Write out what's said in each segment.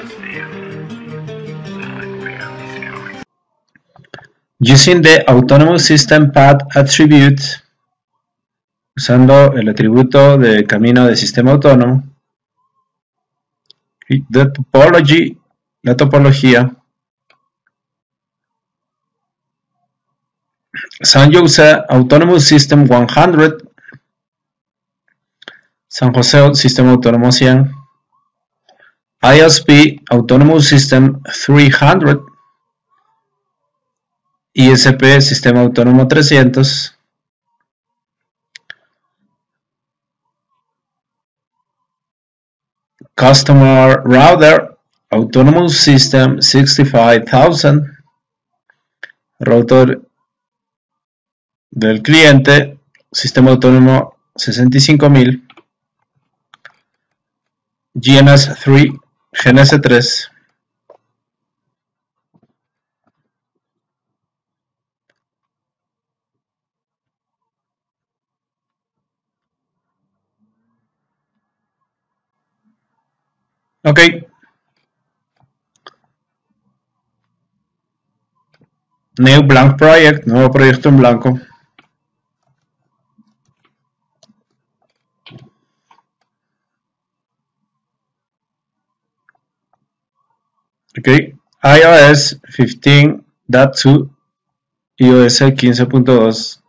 Using the Autonomous System Path attribute, usando el atributo de camino de sistema autónomo, the topology, la topología, San Jose Autonomous System 100, San José Sistema Autónomo 100, ISP Autonomous System 300, ISP Sistema Autónomo 300, Customer Router Autonomous System 65,000, router del cliente, Sistema Autónomo 65,000, GNS3, ok. New blank project, nuevo proyecto en blanco. Ok, iOS 15.2, iOS 15.2.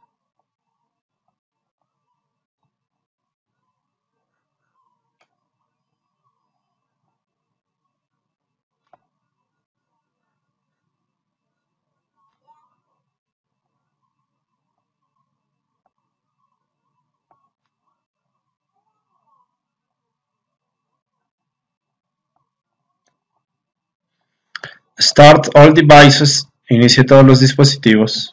Start all devices, inicie todos los dispositivos.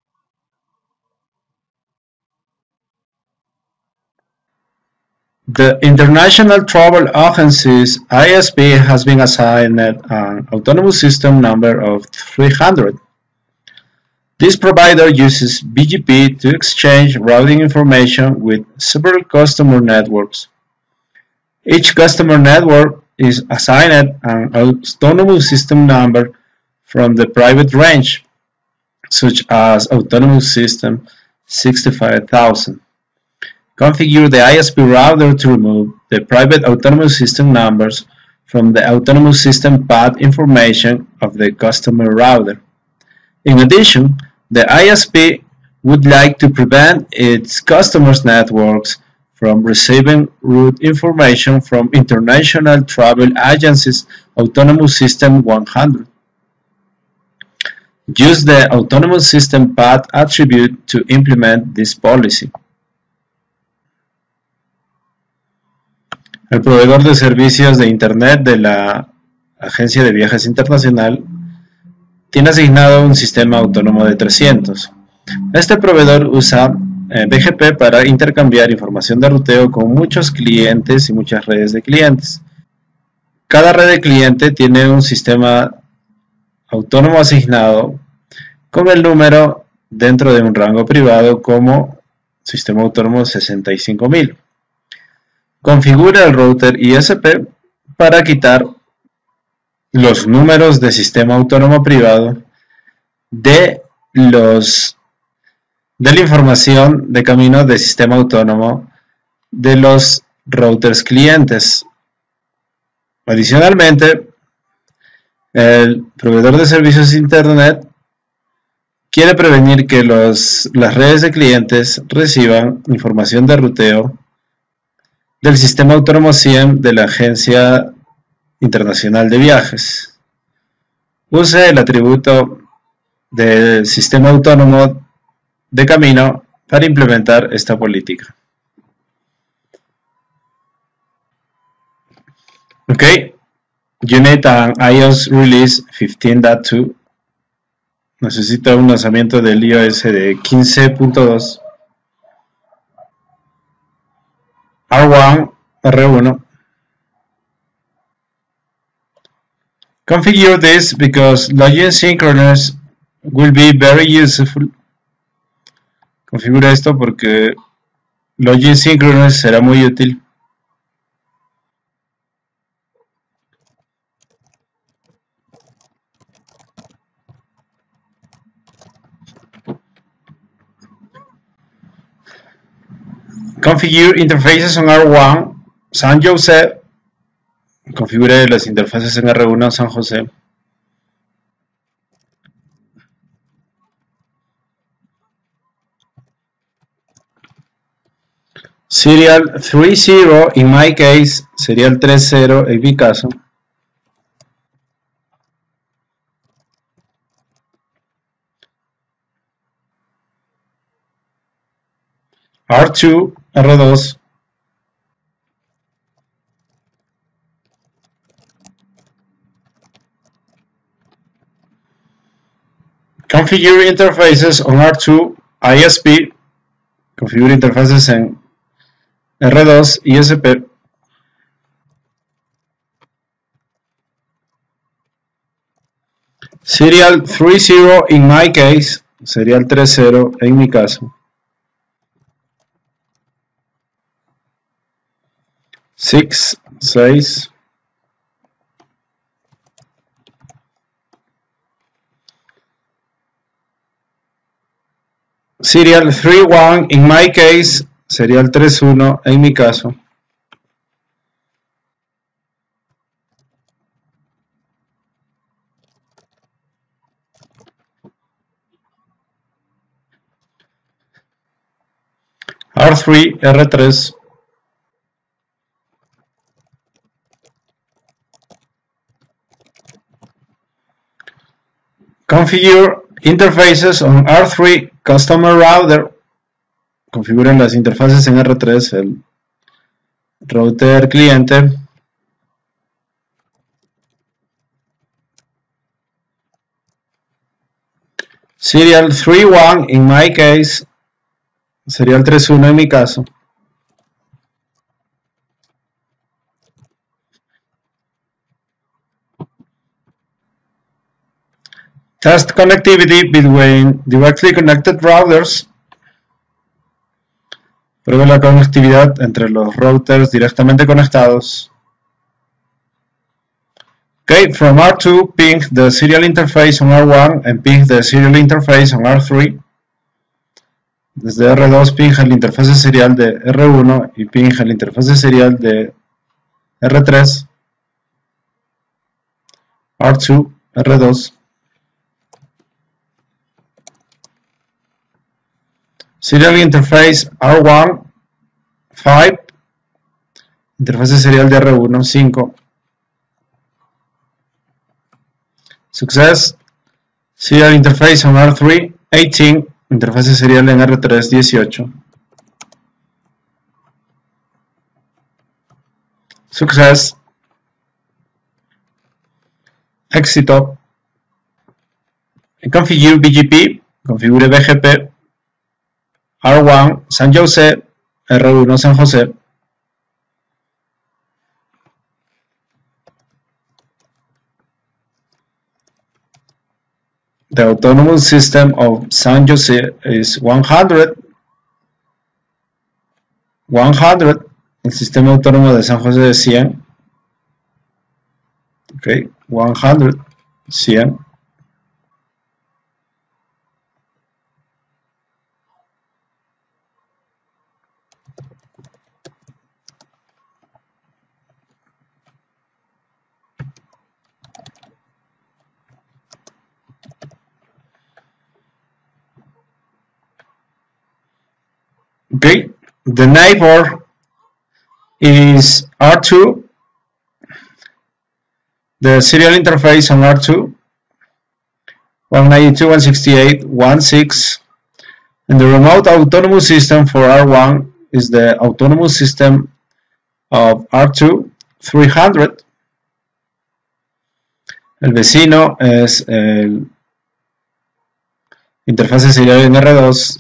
The International Travel Agency's ISP has been assigned an autonomous system number of 300. This provider uses BGP to exchange routing information with several customer networks. Each customer network is assigned an autonomous system number from the private range, such as Autonomous System 65,000. Configure the ISP router to remove the private autonomous system numbers from the autonomous system path information of the customer router. In addition, the ISP would like to prevent its customers' networks from receiving route information from International Travel Agency's Autonomous System 100. Use the Autonomous System Path attribute to implement this policy. El proveedor de servicios de Internet de la Agencia de Viajes Internacional tiene asignado un sistema autónomo de 300. Este proveedor usa BGP para intercambiar información de ruteo con muchos clientes y muchas redes de clientes. Cada red de cliente tiene un sistema autónomo asignado con el número dentro de un rango privado como sistema autónomo 65,000. Configura el router ISP para quitar los números de sistema autónomo privado de la información de camino de sistema autónomo de los routers clientes. Adicionalmente, el proveedor de servicios de Internet quiere prevenir que las redes de clientes reciban información de ruteo del sistema autónomo 100 de la Agencia Internacional de Viajes. Use el atributo del sistema autónomo de camino para implementar esta política. Ok, you need an iOS release 15.2. Necesito un lanzamiento del iOS de 15.2. R1. Configure this because login synchronous will be very useful. Configura esto porque login synchronous será muy útil. Configure interfaces on R1, San Jose. Configure las interfaces en R1 San Jose. Serial 30 in my case, serial 30 en mi caso. R2, R2. Configure interfaces on R2 ISP. Configure interfaces en R2 ISP. Serial 30 in my case, serial 30 en mi caso. 6. Serial 31 in my case, serial 31 en mi caso. R3, R3. Configure interfaces on R3 customer router. Configuren las interfaces en R3, el router cliente. Serial 31 in my case, serial 31 en mi caso. Test connectivity between directly connected routers. Pruebe la conectividad entre los routers directamente conectados. Okay, from R2, ping the serial interface on R1 and ping the serial interface on R3. Desde R2 ping el interfaz serial de R1 y ping el interfaz serial de R3. R2, R2. Serial interface R1, 5. Interfaz serial de R1, 5. Success. Serial interface on R3, 18. Interfaz serial en R3, 18. Success. Éxito. Configure BGP. Configure BGP. R1 San Jose, R1 San Jose. The autonomous system of San Jose is 100. 100. El sistema autónomo de San Jose es 100. Ok, 100. 100. Okay, the neighbor is R2. The serial interface on R2, 192.168.1.6, and the remote autonomous system for R1 is the autonomous system of R2, 300. El vecino es el interfaz serial en R2.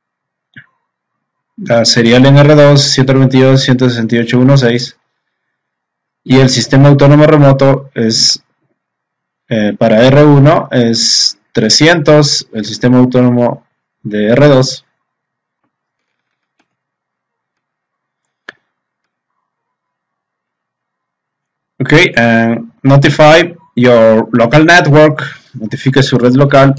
La serial en R2, 192.168.1.6. Y el sistema autónomo remoto es para R1 es 300, el sistema autónomo de R2. Okay, and notify your local network. Notifique su red local.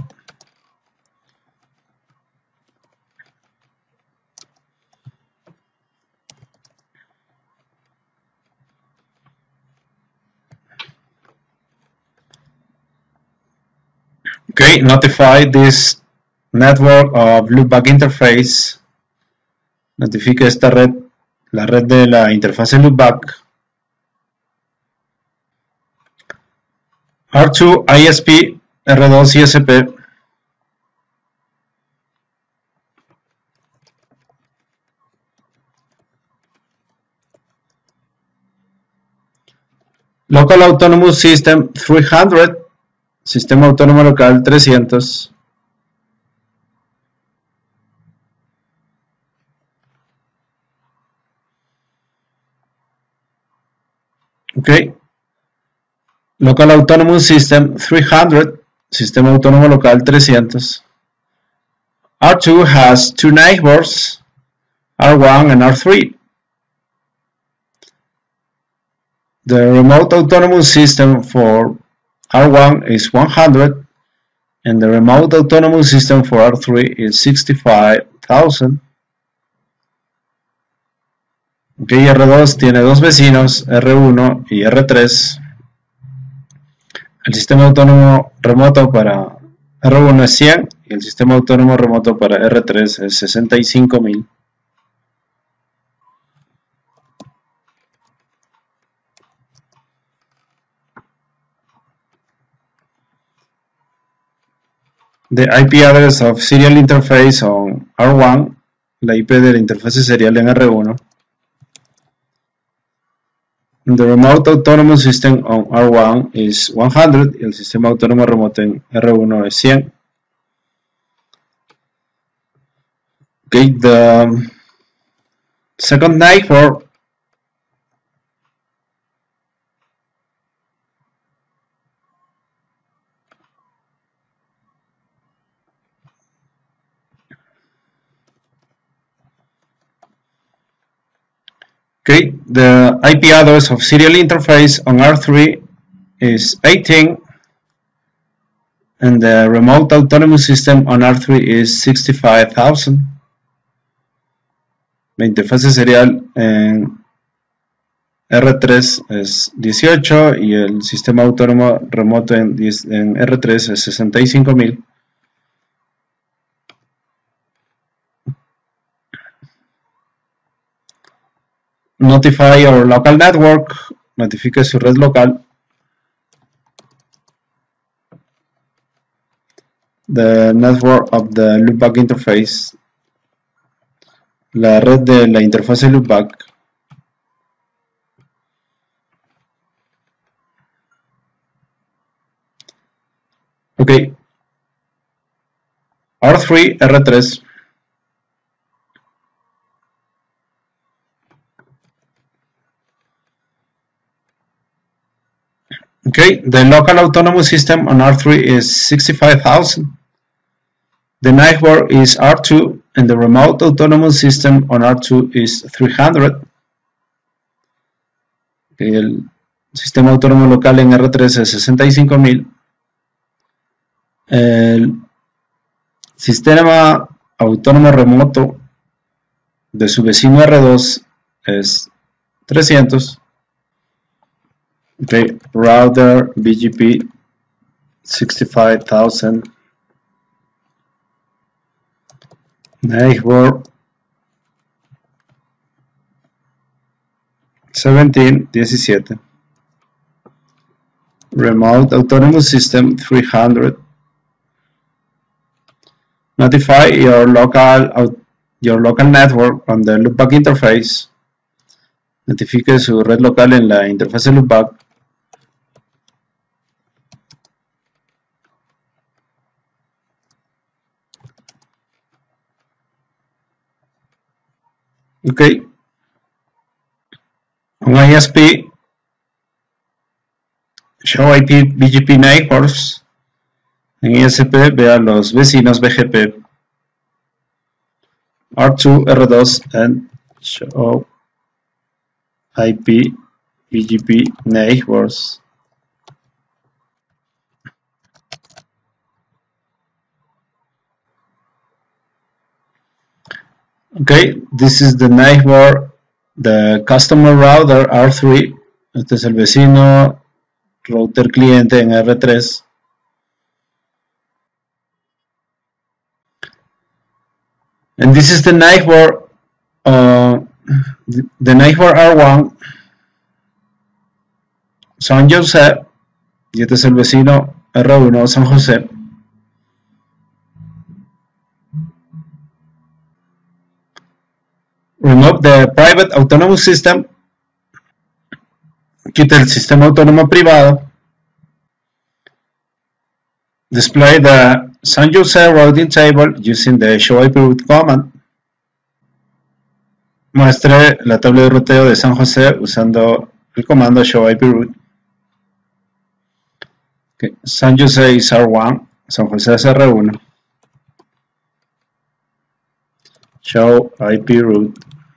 Okay, notify this network of loopback interface. Notifica esta red, la red de la interfaz loopback. R2 ISP R2 ISP. Local Autonomous System 300, Sistema Autónomo Local 300. Okay. Local Autonomous System 300, Sistema Autónomo Local 300. R2 has two neighbors, R1 and R3. The remote autonomous system for R1 is 100 and the remote autonomous system for R3 is 65,000. Ok, R2 tiene dos vecinos, R1 y R3. El sistema autónomo remoto para R1 es 100 y el sistema autónomo remoto para R3 es 65,000. The IP address of serial interface on R1, la IP de la interfaz serial en R1. The remote autonomous system on R1 is 100 y el sistema autónomo remoto en R1 es 100. Okay, the second neighbor Okay, the IP address of serial interface on R3 is 18 and the remote autonomous system on R3 is 65,000. La interfaz serial en R3 es 18 y el sistema autónomo remoto en R3 es 65,000. Notify your local network, notifica su red local. The network of the loopback interface, la red de la interfaz loopback. Ok, R3, R3. Okay, the local autonomous system on R3 is 65,000. The neighbor is R2 and the remote autonomous system on R2 is 300. Okay, el sistema autónomo local en R3 es 65,000. El sistema autónomo remoto de su vecino R2 es 300. Okay, router BGP 65,000. Neighbor 17. Remote autonomous system 300. Notify your local network on the loopback interface. Notifique su red local en la interfaz loopback. Okay. On ISP, show IP BGP neighbors. En ISP vea los vecinos BGP R2, R2 and show IP BGP neighbors. Okay, this is the neighbor, the customer router R3. Este es el vecino router cliente en R3. And this is the neighbor, the neighbor R1, San Jose, y este es el vecino R1, San Jose. Remove the private autonomous system. Quita el sistema autónomo privado. Display the San Jose routing table using the show IP route command. Muestre la tabla de ruteo de San Jose usando el comando show IP route. Okay. San Jose is R1, San Jose es R1. Show IP route.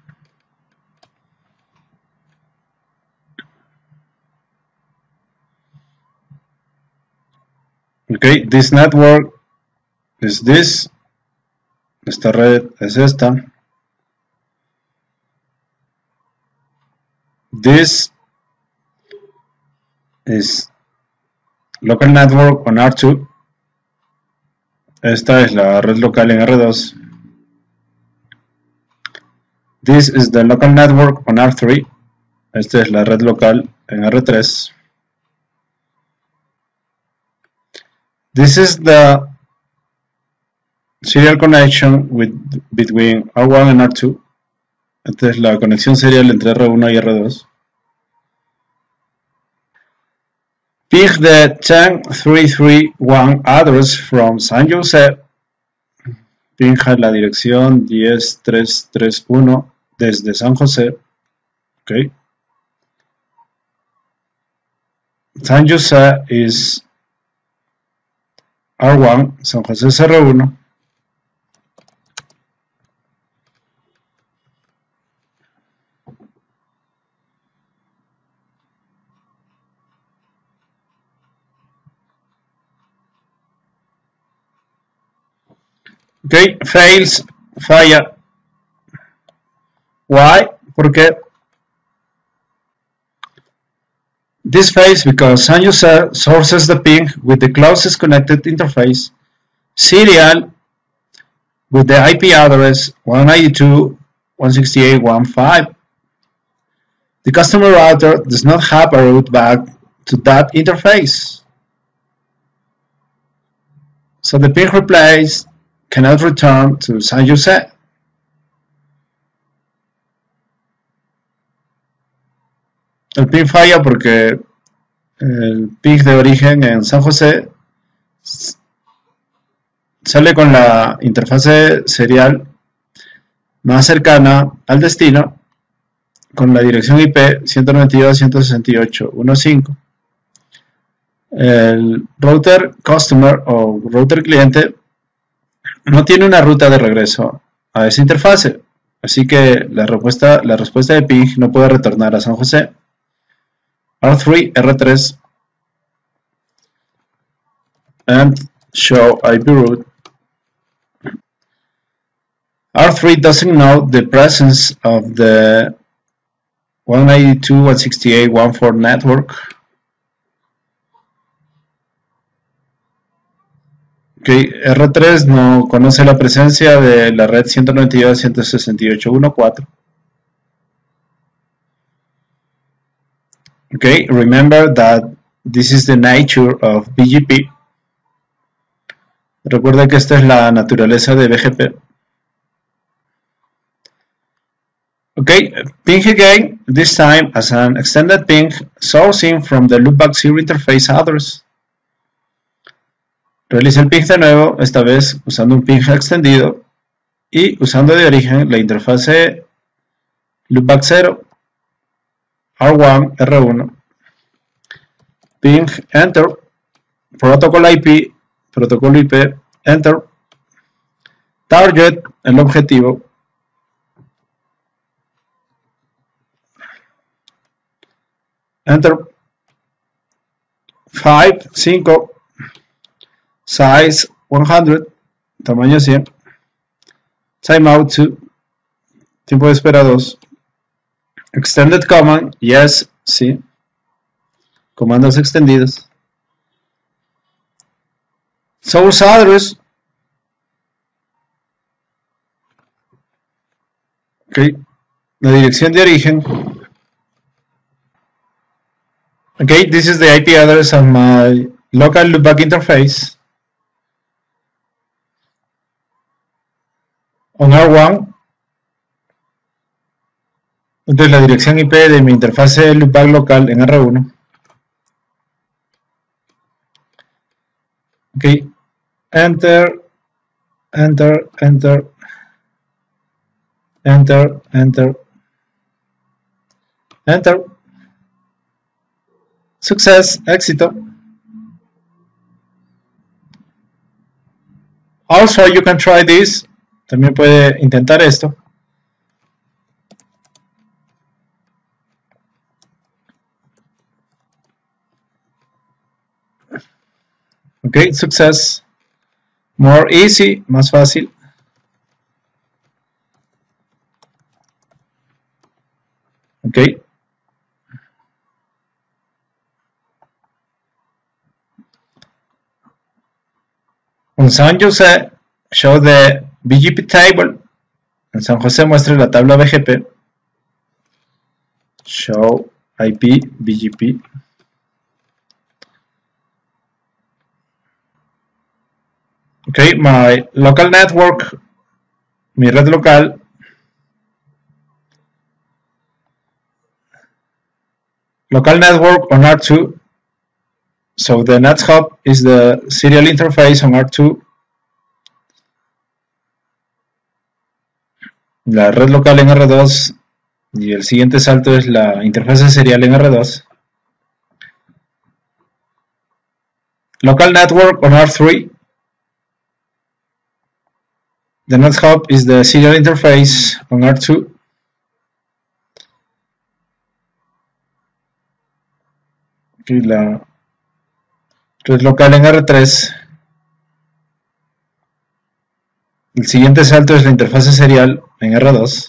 Okay, this network is this. Esta red es esta. This is local network on R2. Esta es la red local en R2. This is the local network on R3. Esta es la red local en R3. This is the serial connection between R1 and R2. Esta es la conexión serial entre R1 y R2. Ping the 10331 address from San Jose. Pinja la dirección 10331 desde San Jose. Okay. San Jose is R1, San Jose es R1. Okay, fails, falla. Why? Porque this fails because San Jose sources the ping with the closest connected interface, serial, with the IP address 192.168.1.5. The customer router does not have a route back to that interface. So the ping replaced cannot return to San Jose. El ping falla porque el ping de origen en San Jose sale con la interfase serial más cercana al destino con la dirección IP 192.168.1.5. El router customer o router cliente no tiene una ruta de regreso a esa interfase, así que la respuesta de ping no puede retornar a San Jose. R3, R3, and show IP route. R3 doesn't know the presence of the 192.168.1.4 network. Okay, R3 no conoce la presencia de la red 192.168.1.4. Okay, remember that this is the nature of BGP. Recuerda que esta es la naturaleza de BGP. Okay, ping again, this time as an extended ping sourcing from the loopback 0 interface address. Realiza el ping de nuevo, esta vez usando un ping extendido y usando de origen la interfase loopback 0. R1, R1, ping, enter, protocol IP, enter, target, el objetivo, enter, 5, size 100, tamaño 100, timeout 2, tiempo de espera 2, extended command, yes, sí, comandos extendidos, source address, Okay, la dirección de origen. Okay, this is the IP address of my local loopback interface. On R1, entonces la dirección IP de mi interfase loopback local en R1. Okay, enter, enter, enter, enter, enter, enter. Success, éxito. Also, you can try this. También puede intentar esto. Ok, success. More easy, más fácil. Ok. On San Jose, show the BGP table. En San José muestra la tabla BGP. Show IP BGP. Okay, my local network, mi red local. Local network on R2. So the NetHub is the serial interface on R2. La red local en R2 y el siguiente salto es la interfaz serial en R2. Local network on R3. The NetHub is the serial interface on R2. Y la red local en R3. El siguiente salto es la interfaz serial en R2.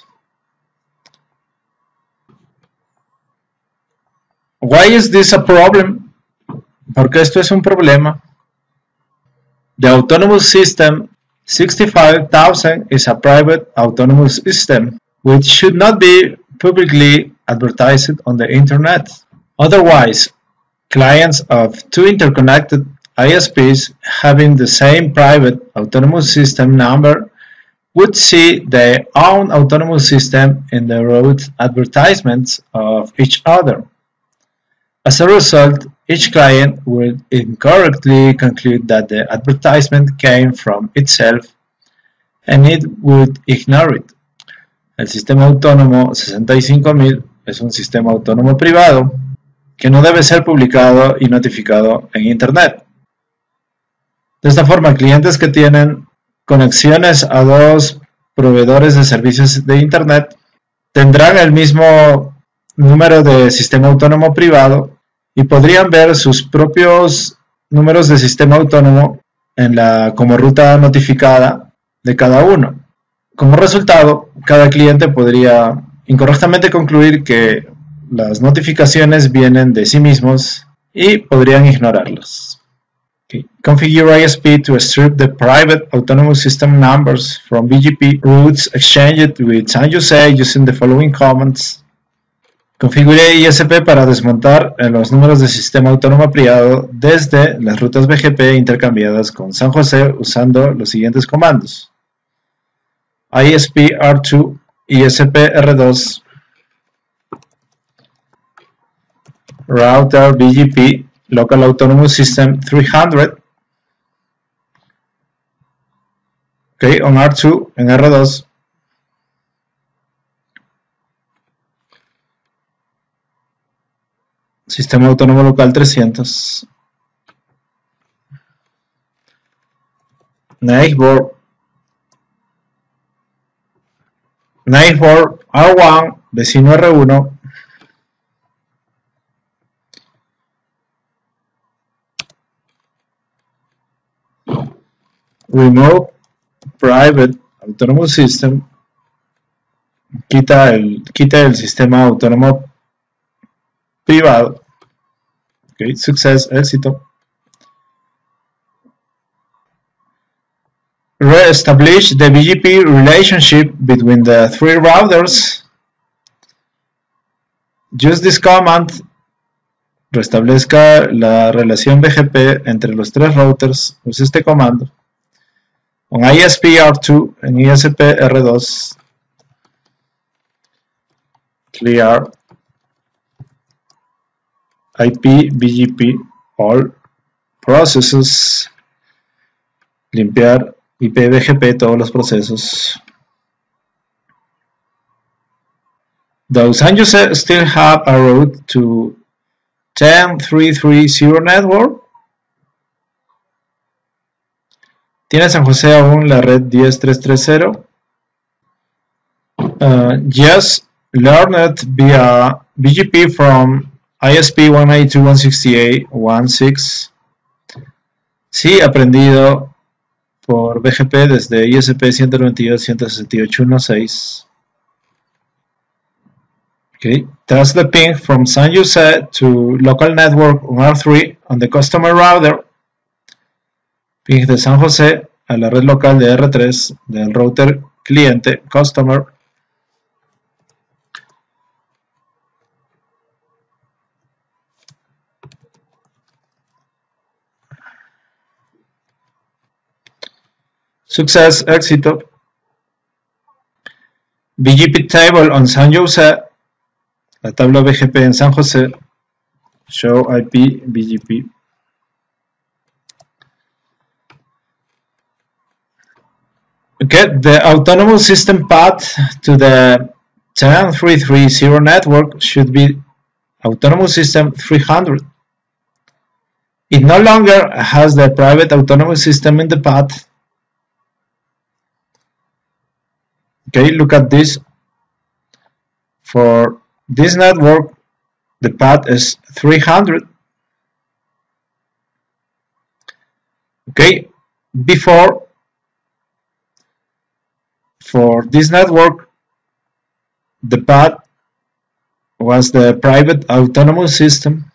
Why is this a problem? Porque esto es un problema. The autonomous system 65,000 is a private autonomous system which should not be publicly advertised on the internet. Otherwise, clients of two interconnected ISPs having the same private autonomous system number would see their own autonomous system in the route advertisements of each other. As a result, each client would incorrectly conclude that the advertisement came from itself and it would ignore it. El sistema autónomo 65.000 es un sistema autónomo privado que no debe ser publicado y notificado en Internet. De esta forma, clientes que tienen conexiones a dos proveedores de servicios de Internet tendrán el mismo número de sistema autónomo privado y podrían ver sus propios números de sistema autónomo como ruta notificada de cada uno. Como resultado, cada cliente podría incorrectamente concluir que las notificaciones vienen de sí mismos y podrían ignorarlas. Okay. Configure ISP to strip the private autonomous system numbers from BGP routes exchanged with San Jose using the following commands. Configure ISP para desmontar los números de sistema autónomo privado desde las rutas BGP intercambiadas con San Jose usando los siguientes comandos. ISP R2, ISP R2, Router BGP, Local Autonomous System 300. Okay, on R2, en R2. Sistema autónomo local 300. Neighbor R1, vecino R1. Remove private autonomous system. Quita el sistema autónomo privado. Okay, success, éxito. Re-establish the BGP relationship between the three routers. Use this command. Restablezca la relación BGP entre los tres routers. Use este comando. On ISP-R2 en ISP-R2 clear IP BGP all processes, limpiar IP BGP todos los procesos. Does San Jose still have a route to 10.330 network? ¿Tiene San José aún la red 10.330? Yes, learned via BGP from ISP 192.168.1.6. Sí, aprendido por BGP desde ISP 192.168.1.6. Okay, that's the ping from San Jose to local network on R3 on the customer router. Ping de San José a la red local de R3 del router cliente customer. Success, éxito. BGP table on San Jose. La tabla BGP en San Jose. Show IP BGP. Get the autonomous system path to the 10.330 network should be autonomous system 300. It no longer has the private autonomous system in the path. Okay, look at this. For this network, the path is 300. Okay, before, for this network, the path was the private autonomous system.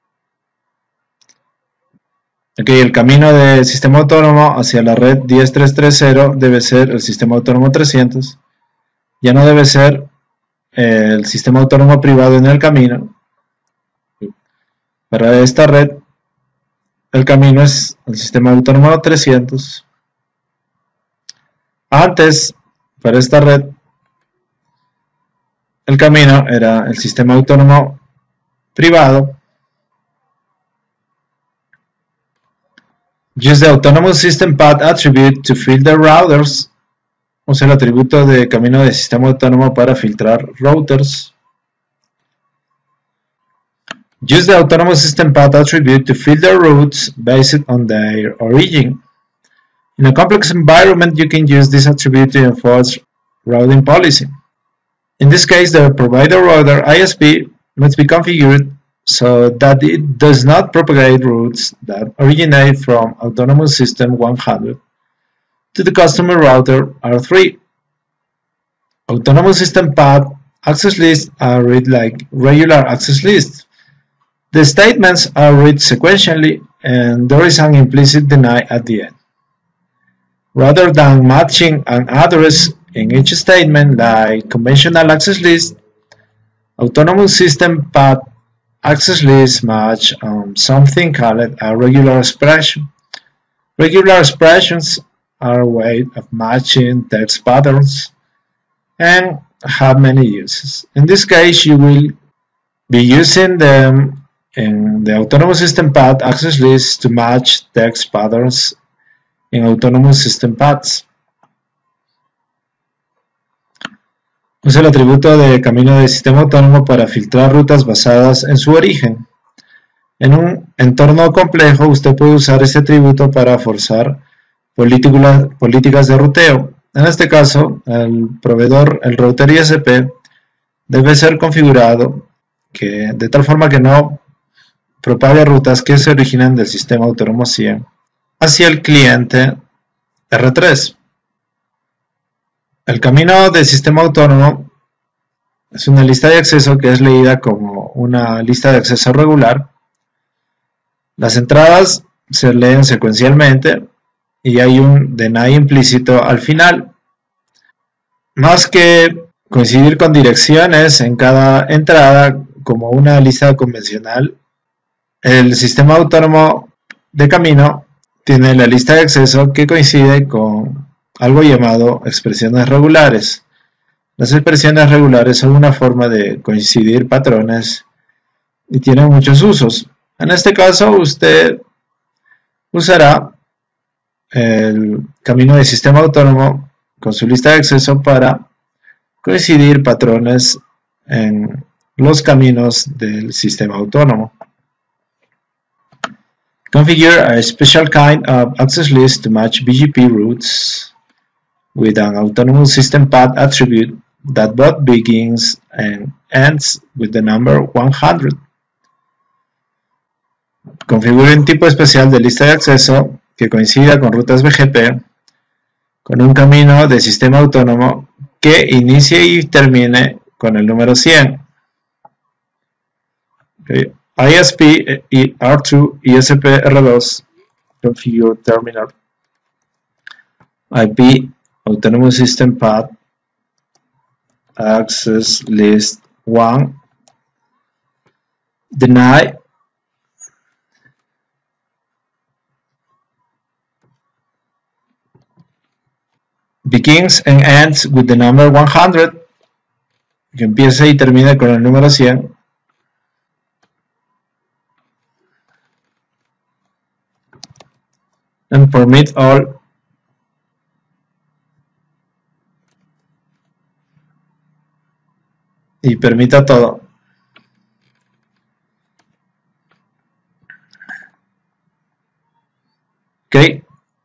Okay, el camino del sistema autónomo hacia la red 10.330 debe ser el sistema autónomo 300. Ya no debe ser el sistema autónomo privado en el camino. Para esta red, el camino es el sistema autónomo 300. Antes, para esta red, el camino era el sistema autónomo privado. Use the autonomous system path attribute to filter routers. Usa el atributo de camino de sistema autónomo para filtrar routers. Use the autonomous system path attribute to filter routes based on their origin. In a complex environment, you can use this attribute to enforce routing policy. In this case, the provider router ISP must be configured so that it does not propagate routes that originate from autonomous system 100 to the customer router R3. Autonomous system path access lists are read like regular access lists. The statements are read sequentially and there is an implicit deny at the end. Rather than matching an address in each statement like conventional access list, autonomous system path access lists match something called a regular expression. Regular expressions are a way of matching text patterns and have many uses. In this case, you will be using them in the autonomous system path access list to match text patterns in autonomous system paths. Usa el atributo de camino de sistema autónomo para filtrar rutas basadas en su origen. En un entorno complejo, usted puede usar este atributo para forzar políticas de ruteo. En este caso, el proveedor, el router ISP, debe ser configurado de tal forma que no propague rutas que se originan del sistema autónomo 100 hacia el cliente R3. El camino del sistema autónomo es una lista de acceso que es leída como una lista de acceso regular. Las entradas se leen secuencialmente y hay un deny implícito al final. Más que coincidir con direcciones en cada entrada como una lista convencional, el sistema autónomo de camino tiene la lista de acceso que coincide con algo llamado expresiones regulares. Las expresiones regulares son una forma de coincidir patrones y tienen muchos usos. En este caso, usted usará el camino de sistema autónomo con su lista de acceso para coincidir patrones en los caminos del sistema autónomo. Configure a special kind of access list to match BGP routes with an autonomous system path attribute that both begins and ends with the number 100. Configure un tipo especial de lista de acceso que coincida con rutas BGP con un camino de sistema autónomo que inicie y termine con el número 100. Okay. ISP R2 ISP R2 configure terminal IP autonomous system path access list 1 deny begins and ends with the number 100, que empieza y termina con el número 100. And permit all y permita todo. Okay.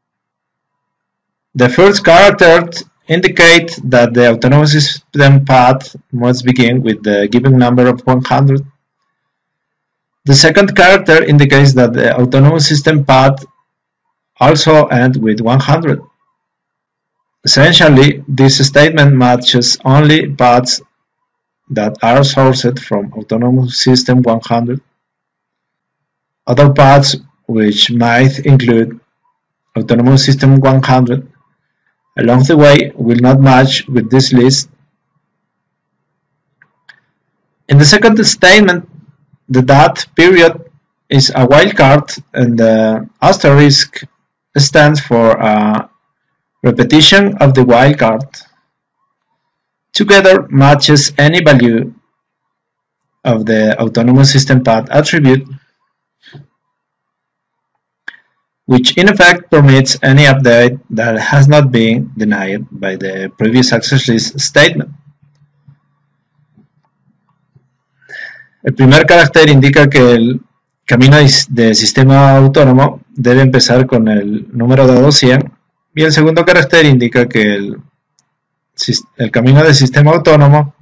The first character indicates that the autonomous system path must begin with the given number of 100. The second character indicates that the autonomous system path also ends with 100. Essentially, this statement matches only paths that are sourced from autonomous system 100. Other paths, which might include autonomous system 100, along the way will not match with this list. In the second statement, the dot period is a wildcard and the asterisk stands for a repetition of the wildcard. Together matches any value of the autonomous system path attribute, which in effect permits any update that has not been denied by the previous access list statement. El primer carácter indica que el camino de sistema autónomo debe empezar con el número dado 100 y el segundo carácter indica que el camino de sistema autónomo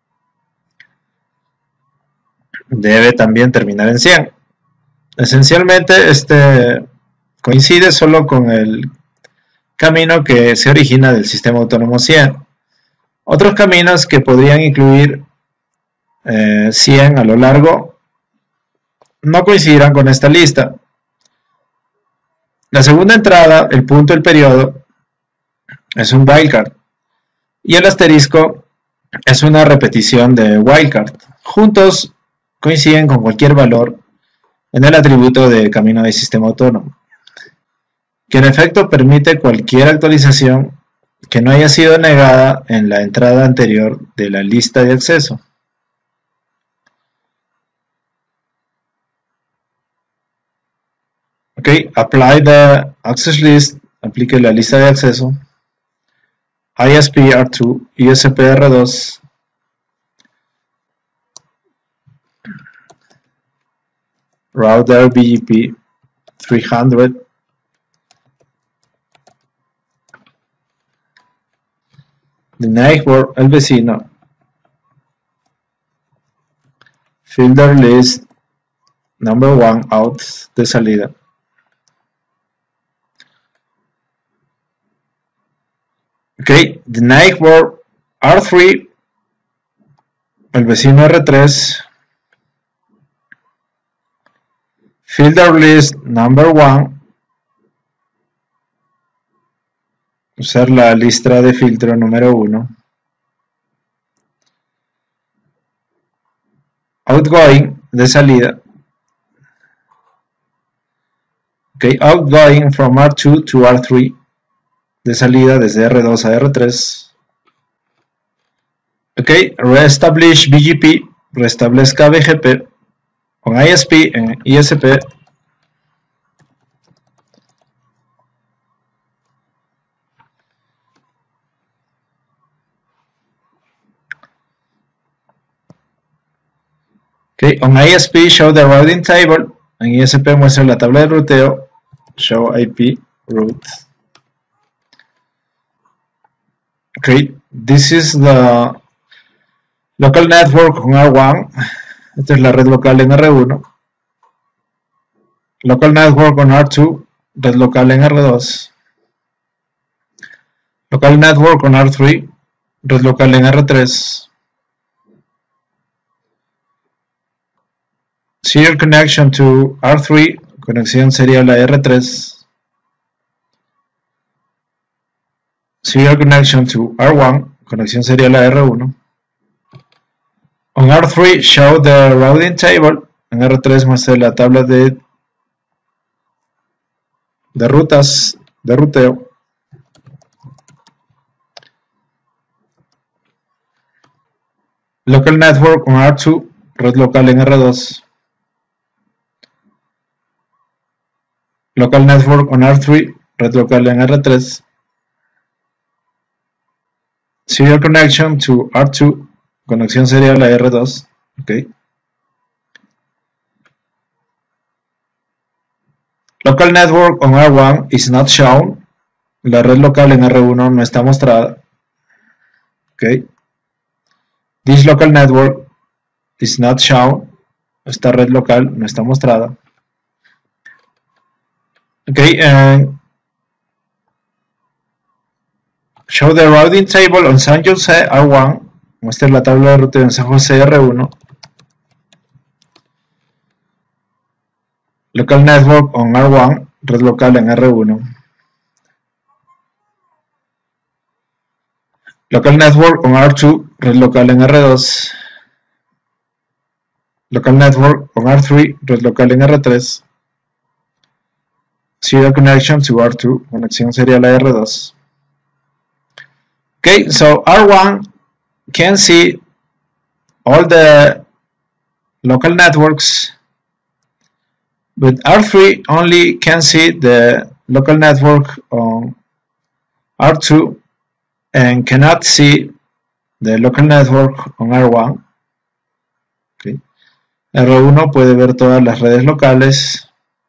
debe también terminar en 100. Esencialmente este coincide solo con el camino que se origina del sistema autónomo 100. Otros caminos que podrían incluir 100 a lo largo no coincidirán con esta lista. La segunda entrada, el punto del periodo, es un wildcard y el asterisco es una repetición de wildcard. Juntos coinciden con cualquier valor en el atributo de camino de sistema autónomo, que en efecto permite cualquier actualización que no haya sido negada en la entrada anterior de la lista de acceso. Okay, apply the access list, aplique la lista de acceso, ISP R2, ISP R2, router BGP 300, the neighbor, el vecino, filter list number 1 out de salida. Okay, the neighbor R3, el vecino R3, filter list number 1 usar la lista de filtro número 1. Outgoing, de salida. Okay, outgoing from R2 to R3, de salida desde R2 a R3. Ok, reestablish BGP, restablezca BGP con ISP en ISP. Okay, on ISP show the routing table. En ISP muestra la tabla de ruteo. Show IP route. Okay, this is the local network on R1. Esta es la red local en R1. Local network on R2, red local en R2. Local network on R3, red local en R3. Serial connection to R3, conexión serial a R3. Serial connection to R1, conexión serial a R1. On R3, show the routing table. En R3 muestra la tabla de rutas de ruteo. Local network on R2, red local en R2. Local network on R3, red local en R3. Serial connection to R2, conexión serial a R2. Okay. Local network on R1 is not shown. La red local en R1 no está mostrada. Okay. This local network is not shown. Esta red local no está mostrada. Okay, and show the routing table on San Jose R1. Muestra la tabla de ruteo en San Jose R1. Local network on R1, red local en R1. Local network on R2, red local en R2. Local network on R3, red local en R3. Serial connection to R2, conexión serial a R2. Okay, so R1 can see all the local networks, but R3 only can see the local network on R2 and cannot see the local network on R1. Okay. R1 puede ver todas las redes locales,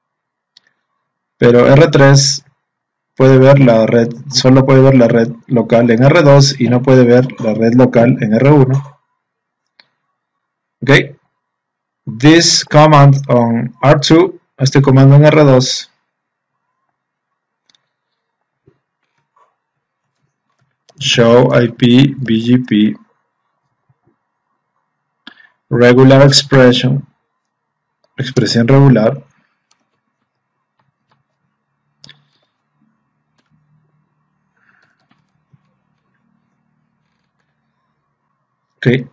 pero R3 puede ver la red, solo puede ver la red local en R2 y no puede ver la red local en R1. Okay. This command on R2, este comando en R2, show IP BGP regular expression, expresión regular. Okay.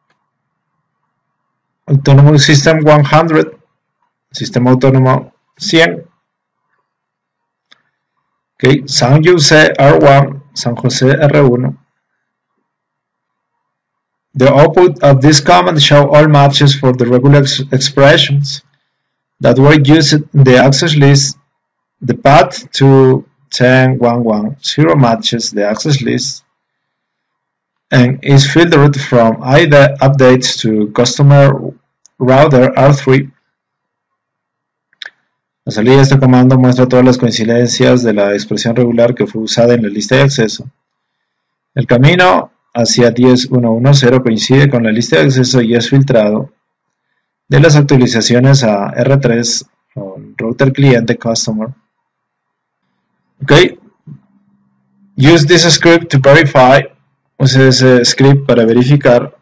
Autonomous System 100, sistema autónomo 100. Okay. San Jose R1, San Jose R1. The output of this command show all matches for the regular expressions that were used in the access list. The path to 10.1.1.0 matches the access list and is filtered from either updates to customer router R3. La salida de este comando muestra todas las coincidencias de la expresión regular que fue usada en la lista de acceso. El camino hacia 10.1.1.0 coincide con la lista de acceso y es filtrado de las actualizaciones a R3 con router cliente customer. Okay. Use this script to verify. Use ese script para verificar.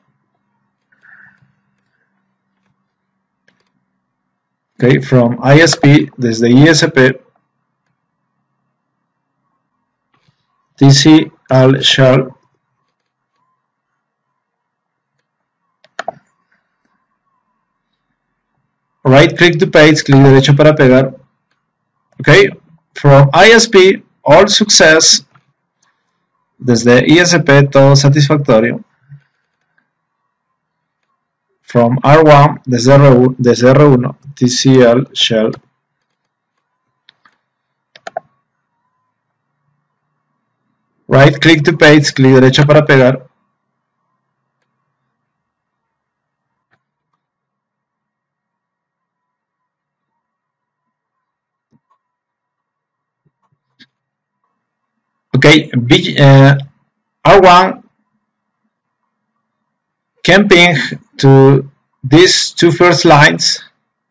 Okay, from ISP, desde ISP, TCL shell right click to paste, clic derecho para pegar. Okay, from ISP all success, desde ISP todo satisfactorio. From R1 desde R1 TCL shell right click to paste, clic derecho para pegar. Okay, R1 can ping to these two first lines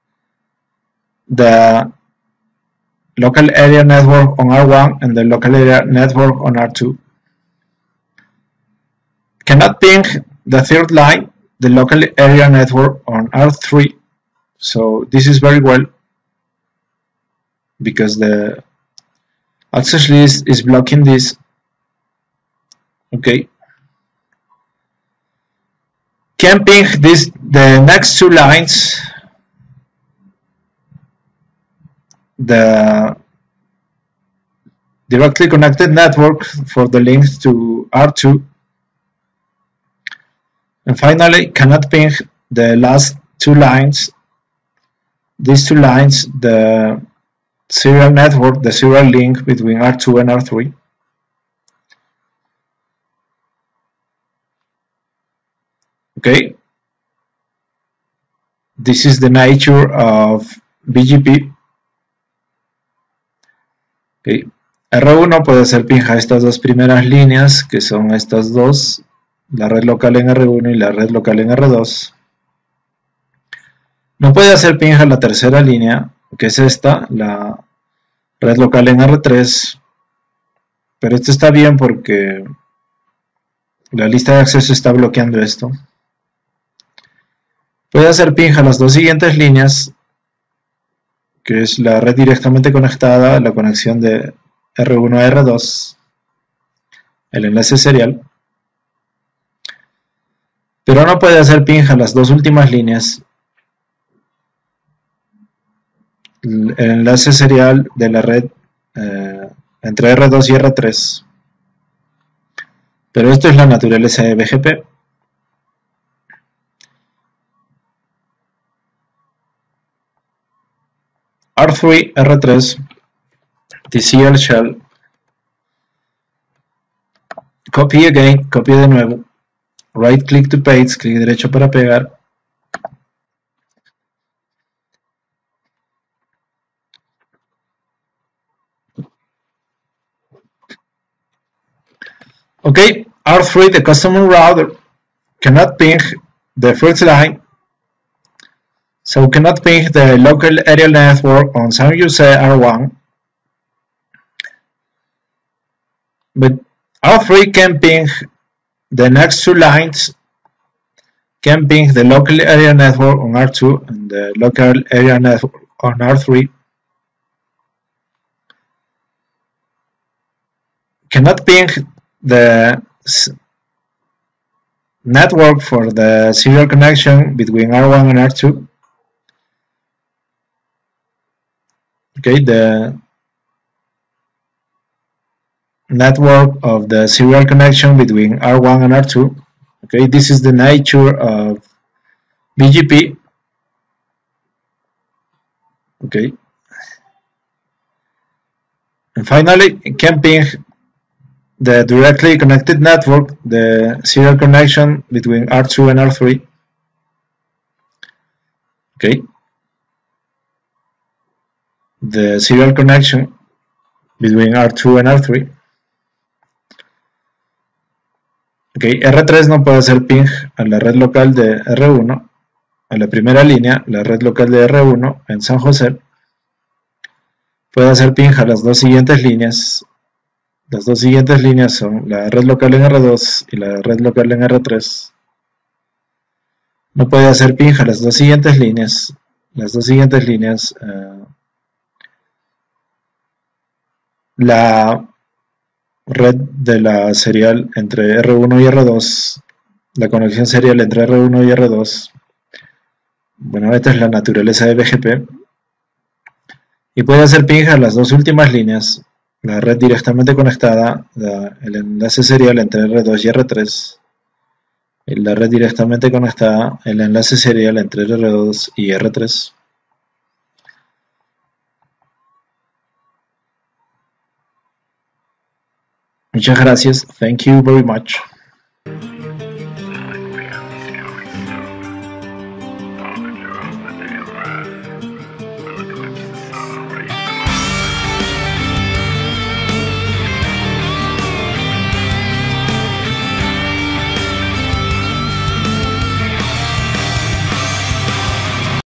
the local area network on R1 and the local area network on R2. Cannot ping the third line, the local area network on R3. So this is very well because the access list is blocking this. Okay. Can ping the next two lines, the directly connected network for the links to R2, and finally cannot ping the last two lines, these two lines, the serial network, the serial link between R2 and R3. Okay, this is the nature of BGP. Okay. R1 puede hacer ping a estas dos primeras líneas, que son estas dos, la red local en R1 y la red local en R2. No puede hacer ping a la tercera línea, que es esta, la red local en R3, pero esto está bien porque la lista de acceso está bloqueando esto. Puede hacer ping a las dos siguientes líneas, que es la red directamente conectada, la conexión de R1 a R2, el enlace serial, pero no puede hacer ping a las dos últimas líneas, el enlace serial de la red entre R2 y R3. Pero esto es la naturaleza de BGP. R3, R3, TCL shell, copy again, copia de nuevo, right click to paste, clic derecho para pegar. Okay, R3, the customer router, cannot ping the first line, so cannot ping the local area network on San Jose R1, but R3 can ping the next two lines, can ping the local area network on R2 and the local area network on R3. Cannot ping the network for the serial connection between R1 and R2. Okay, the network of the serial connection between R1 and R2. Okay, this is the nature of BGP. Okay, and finally, it can ping the directly connected network, the serial connection between R2 and R3. Okay, the serial connection between R2 and R3. Okay, R3 no puede hacer ping a la red local de R1, a la primera línea, la red local de R1 en San José. Puede hacer ping a las dos siguientes líneas. Las dos siguientes líneas son la red local en R2 y la red local en R3. No puede hacer ping a las dos siguientes líneas. Las dos siguientes líneas, la red de la serial entre R1 y R2, la conexión serial entre R1 y R2. Bueno, esta es la naturaleza de BGP. Y puede hacer ping a las dos últimas líneas, la red directamente conectada, el enlace serial entre R2 y R3, y la red directamente conectada, el enlace serial entre R2 y R3. Muchas gracias. Thank you very much.